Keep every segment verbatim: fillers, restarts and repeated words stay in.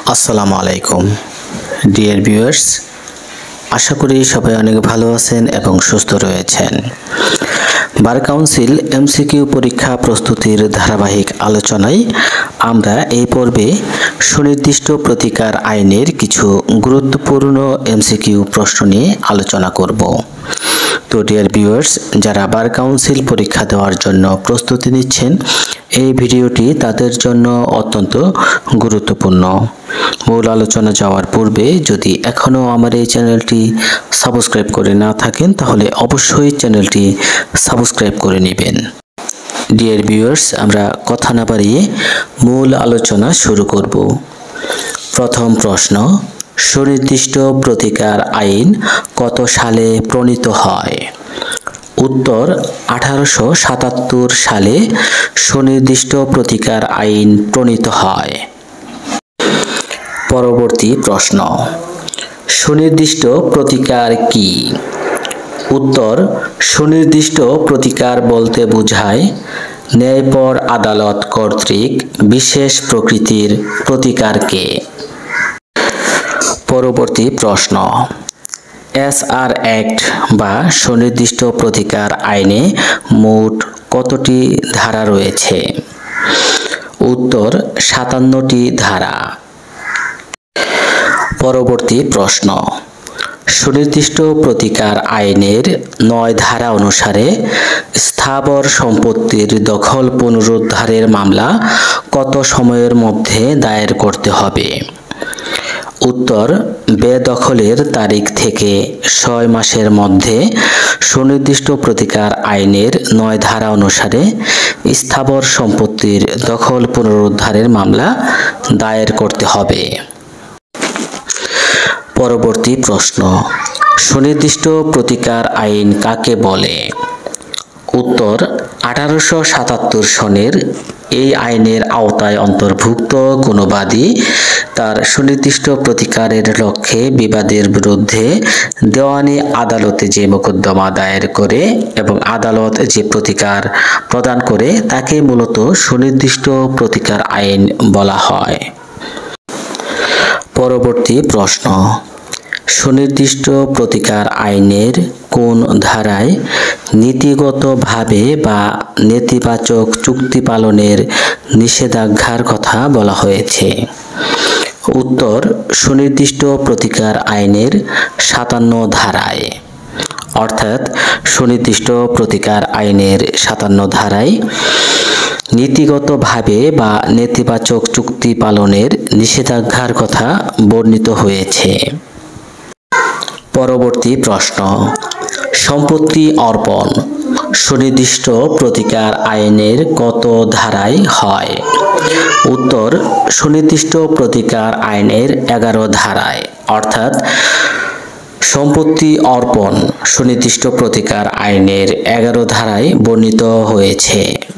আসসালামু আলাইকুম dear viewers, আশা করি সবাই অনেক ভালো আছেন এবং সুস্থ রয়েছেন। বার কাউন্সিল এমসিকিউ পরীক্ষা প্রস্তুতির ধারাবাহিক আলোচনায় আমরা এই পর্বে সুনির্দিষ্ট প্রতিকার আইনের কিছু গুরুত্বপূর্ণ এমসিকিউ প্রশ্ন নিয়ে আলোচনা করব। তো ডিয়ার ভিউয়ার্স, যারা বার কাউন্সিল পরীক্ষা দেওয়ার জন্য প্রস্তুতি নিচ্ছেন, এই ভিডিওটি তাদের জন্য অত্যন্ত গুরুত্বপূর্ণ। মূল আলোচনা যাওয়ার পূর্বে যদি এখনও আমার এই চ্যানেলটি সাবস্ক্রাইব করে না থাকেন, তাহলে অবশ্যই চ্যানেলটি সাবস্ক্রাইব করে নেবেন। ডিয়ার ভিউয়ার্স, আমরা কথা না বাড়িয়ে মূল আলোচনা শুরু করব। প্রথম প্রশ্ন, সুনির্দিষ্ট প্রতিকার আইন কত সালে প্রণীত হয়? উত্তর, আঠারোশো সাতাত্তর সালে সুনির্দিষ্ট প্রতিকার আইন প্রণীত হয়। পরবর্তী প্রশ্ন, সুনির্দিষ্ট প্রতিকার কি? উত্তর, সুনির্দিষ্ট প্রতিকার বলতে বোঝায় ন্যায়পর আদালত কর্তৃক বিশেষ প্রকৃতির প্রতিকারকে। পরবর্তী প্রশ্ন, এস আর অ্যাক্ট বা সুনির্দিষ্ট প্রতিকার আইনে মোট কতটি ধারা রয়েছে? উত্তর, সাতান্নটি ধারা। পরবর্তী প্রশ্ন, সুনির্দিষ্ট প্রতিকার আইনের নয় ধারা অনুসারে স্থাবর সম্পত্তির দখল পুনরুদ্ধারের মামলা কত সময়ের মধ্যে দায়ের করতে হবে? উত্তর, বেদখলের তারিখ থেকে ছয় মাসের মধ্যে সুনির্দিষ্ট প্রতিকার আইনের নয় ধারা অনুসারে স্থাবর সম্পত্তির দখল পুনরুদ্ধারের মামলা দায়ের করতে হবে। পরবর্তী প্রশ্ন, সুনির্দিষ্ট প্রতিকার আইন কাকে বলে? উত্তর, আঠারোশো সাতাত্তর সনের এই আইনের আওতায় অন্তর্ভুক্ত কোনো বাদী তার সুনির্দিষ্ট প্রতিকারের লক্ষ্যে বিবাদের বিরুদ্ধে দেওয়ানি আদালতে যে মোকদ্দমা দায়ের করে এবং আদালত যে প্রতিকার প্রদান করে তাকে মূলত সুনির্দিষ্ট প্রতিকার আইন বলা হয়। পরবর্তী প্রশ্ন, সুনির্দিষ্ট প্রতিকার আইনের কোন ধারায় নীতিগতভাবে বা নেতিবাচক চুক্তি পালনের নিষেধাজ্ঞার কথা বলা হয়েছে? উত্তর, সুনির্দিষ্ট প্রতিকার আইনের সাতান্ন ধারায়। অর্থাৎ সুনির্দিষ্ট প্রতিকার আইনের সাতান্ন ধারায় নীতিগতভাবে বা নেতিবাচক চুক্তি পালনের নিষেধাজ্ঞার কথা বর্ণিত হয়েছে। পরবর্তী প্রশ্ন, সম্পত্তি অর্পণ সুনির্দিষ্ট প্রতিকার আইনের কত ধারায় হয়? উত্তর, সুনির্দিষ্ট প্রতিকার আইনের এগারো ধারায়। অর্থাৎ সম্পত্তি অর্পণ সুনির্দিষ্ট প্রতিকার আইনের এগারো ধারায় বর্ণিত হয়েছে।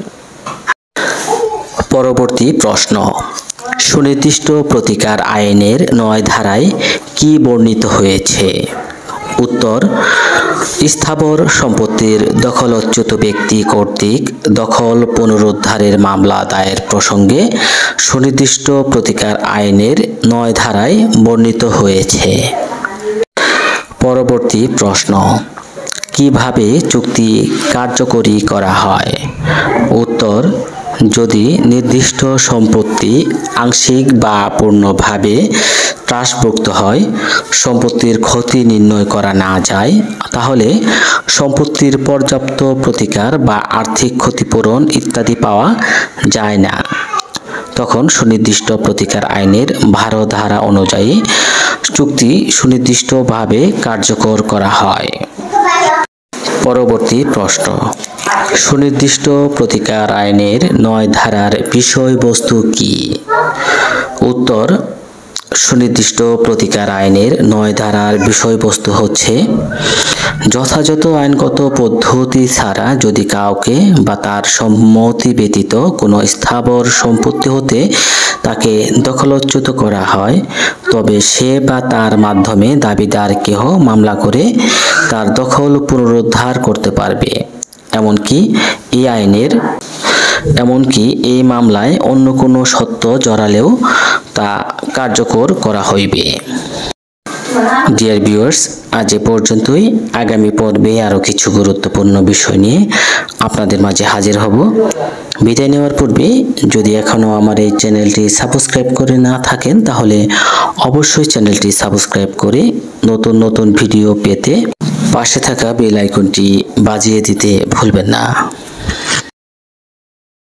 পরবর্তী প্রশ্ন, সুনির্দিষ্ট প্রতিকার আইনের নয় ধারায় কি বর্ণিত হয়েছে? উত্তর, স্থাবর সম্পত্তির দখলচ্যুত ব্যক্তি কর্তৃক দখল পুনরুদ্ধারের মামলা দায়ের প্রসঙ্গে সুনির্দিষ্ট প্রতিকার আইনের নয় ধারায় বর্ণিত হয়েছে। পরবর্তী প্রশ্ন, কিভাবে চুক্তি কার্যকরী করা হয়? উত্তর, যদি নির্দিষ্ট সম্পত্তি আংশিক বা পূর্ণভাবে ত্রাসভুক্ত হয়, সম্পত্তির ক্ষতি নির্ণয় করা না যায়, তাহলে সম্পত্তির পর্যাপ্ত প্রতিকার বা আর্থিক ক্ষতিপূরণ ইত্যাদি পাওয়া যায় না, তখন সুনির্দিষ্ট প্রতিকার আইনের বারো ধারা অনুযায়ী চুক্তি সুনির্দিষ্টভাবে কার্যকর করা হয়। পরবর্তী প্রশ্ন, সুনির্দিষ্ট প্রতিকার আইনের নয় ধারার বিষয়বস্তু কি? উত্তর, সুনির্দিষ্ট প্রতিকার আইনের নয় ধারার বিষয়বস্তু হচ্ছে যথাযথ আইনগত পদ্ধতি ছাড়া যদি কাউকে বা তার সম্মতি ব্যতীত কোনো স্থাবর সম্পত্তি হতে তাকে দখলচ্যুত করা হয়, তবে সে বা তার মাধ্যমে দাবিদার কেহ মামলা করে তার দখল পুনরুদ্ধার করতে পারবে। এমনকি এই আইনের এমনকি এই মামলায় অন্য কোনো সত্য জড়ালেও তা কার্যকর করা হইবে। ডিয়ার ভিউয়ার্স, আজ এ পর্যন্তই। আগামী পর্বে আরও কিছু গুরুত্বপূর্ণ বিষয় নিয়ে আপনাদের মাঝে হাজির হব। বিদায় নেওয়ার পূর্বে যদি এখনও আমার এই চ্যানেলটি সাবস্ক্রাইব করে না থাকেন তাহলে অবশ্যই চ্যানেলটি সাবস্ক্রাইব করে নতুন নতুন ভিডিও পেতে পাশে থাকা বেল আইকনটি বাজিয়ে দিতে ভুলবেন না।